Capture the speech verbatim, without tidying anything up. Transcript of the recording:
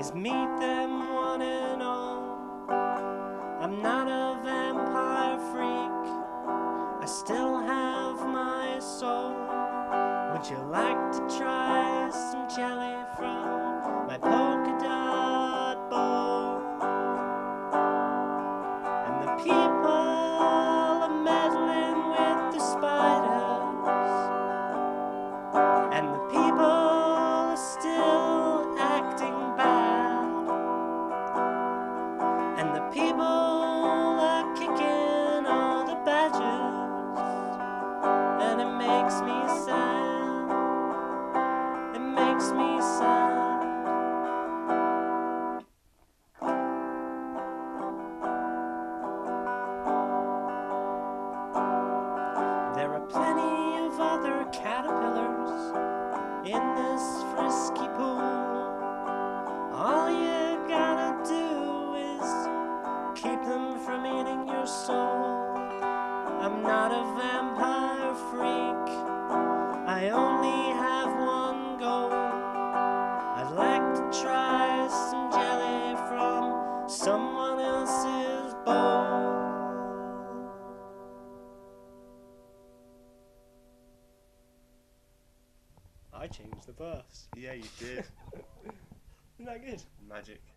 Please meet them one and all. I'm not a vampire freak, I still have my soul. Would you like to try some jelly from my polka dot bowl? And the people are meddling with the spiders, and the people are still acting bad, and the people are kicking all the badgers, and it makes me sad, it makes me sad. There are plenty of other caterpillars in this frisky pool. All you gotta do is keep them from eating your soul. I'm not a vampire freak, I only have one goal. I'd like to try some jelly from someone else's bowl. I changed the verse. Yeah, you did. Isn't that good? Magic.